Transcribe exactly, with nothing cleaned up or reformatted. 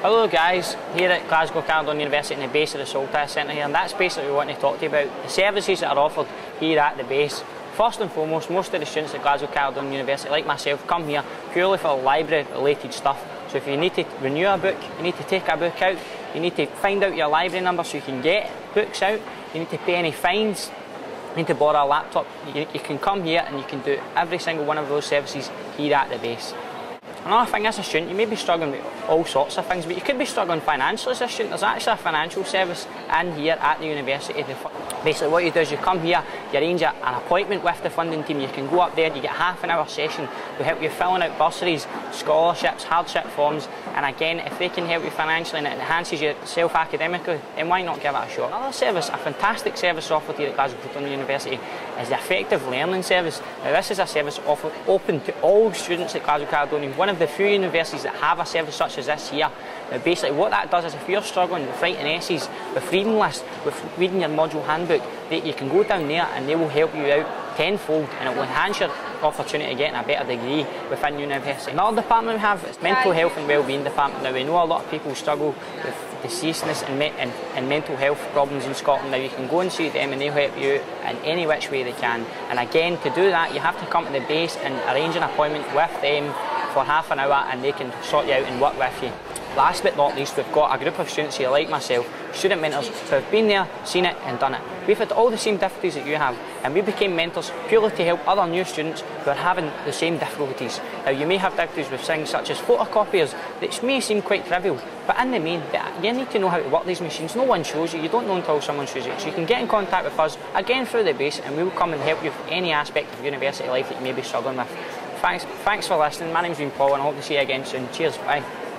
Hello guys, here at Glasgow Caledonian University in the base of the Saltire Centre here, and that's basically what we want to talk to you about, the services that are offered here at the base. First and foremost, most of the students at Glasgow Caledonian University, like myself, come here purely for library related stuff. So if you need to renew a book, you need to take a book out, you need to find out your library number so you can get books out, you need to pay any fines, you need to borrow a laptop, you, you can come here and you can do every single one of those services here at the base. Another thing, as a student, you may be struggling with all sorts of things, but you could be struggling financially as a student. There's actually a financial service in here at the university. Basically what you do is you come here, you arrange a, an appointment with the funding team, you can go up there, you get half an hour session, we help you filling out bursaries, scholarships, hardship forms, and again, if they can help you financially and it enhances yourself academically, then why not give it a shot? Another service, a fantastic service offered here at Glasgow Caledonian University, is the Effective Learning Service. Now this is a service offered open to all students at Glasgow Caledonian, one of the few universities that have a service such as this here. Now basically what that does is if you're struggling with writing essays, with reading lists, with reading your module handbook, that you can go down there and they will help you out tenfold, and it will enhance your opportunity of getting a better degree within university. Another department we have is Mental Health and Wellbeing Department. Now we know a lot of people struggle with deceasedness and, me and, and mental health problems in Scotland. Now you can go and see them and they'll help you in any which way they can. And again, to do that you have to come to the base and arrange an appointment with them for half an hour and they can sort you out and work with you. Last but not least, we've got a group of students here like myself, student mentors, who have been there, seen it and done it. We've had all the same difficulties that you have, and we became mentors purely to help other new students who are having the same difficulties. Now you may have difficulties with things such as photocopiers, which may seem quite trivial, but in the main, you need to know how to work these machines. No one shows you, you don't know until someone shows you. So you can get in contact with us, again through the base, and we will come and help you with any aspect of university life that you may be struggling with. Thanks, thanks for listening. My name's been Paul and I hope to see you again soon. Cheers, bye.